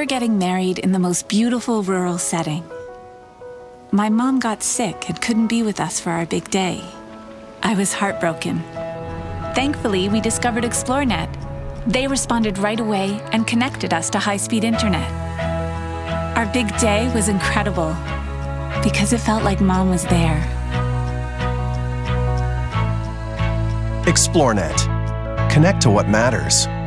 were getting married in the most beautiful rural setting. My mom got sick and couldn't be with us for our big day. I was heartbroken. Thankfully, we discovered Xplornet. They responded right away and connected us to high-speed internet. Our big day was incredible because it felt like Mom was there. Xplornet. Connect to what matters.